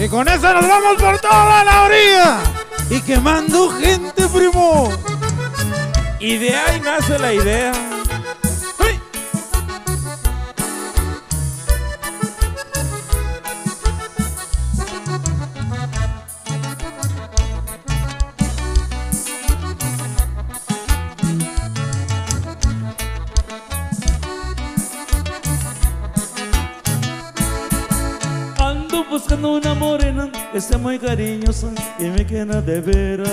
Y con eso nos vamos por toda la orilla y quemando gente, primo. Y de ahí nace la idea. ¡Uy! Ando buscando una morena que sea muy cariñosa y me quiera de veras.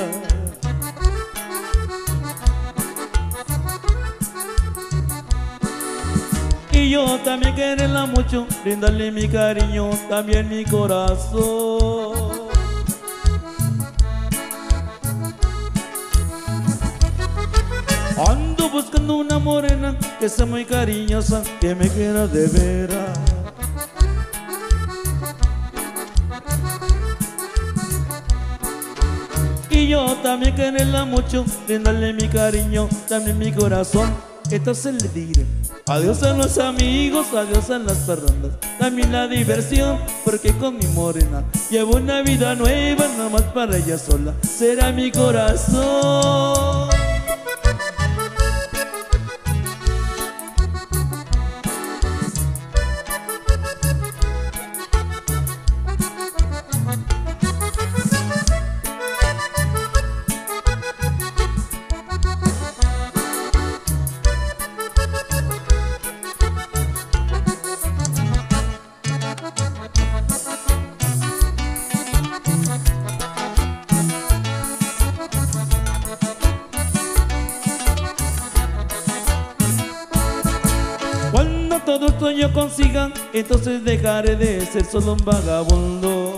Y yo también quererla mucho, brindarle mi cariño, también mi corazón. Ando buscando una morena que sea muy cariñosa, que me quiera de veras. Y yo también quererla mucho, brindarle mi cariño, también mi corazón. Entonces le diré adiós a los amigos, adiós a las parrandas, también la diversión, porque con mi morena llevo una vida nueva, nada más para ella sola será mi corazón. Cuando todo esto yo consiga, entonces dejaré de ser solo un vagabundo.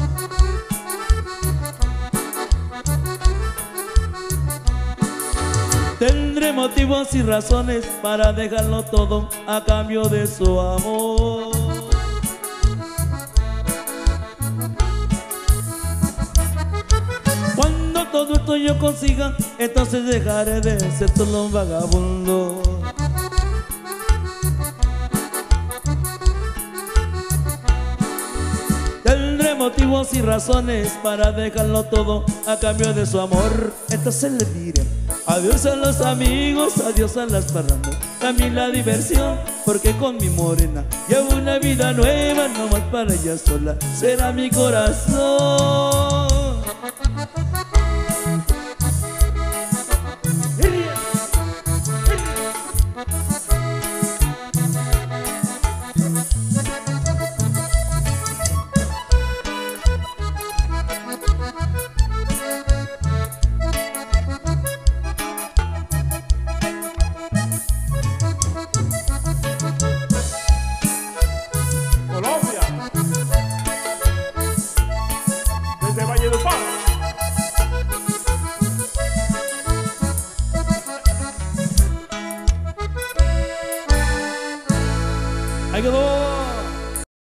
Tendré motivos y razones para dejarlo todo a cambio de su amor. Cuando todo esto yo consiga, entonces dejaré de ser solo un vagabundo. Tendré motivos y razones para dejarlo todo a cambio de su amor. Entonces le diré adiós a los amigos, adiós a las parrandas, también la diversión, porque con mi morena llevo una vida nueva, no más para ella sola será mi corazón. Colombia, desde Valledupar. Ahí quedó.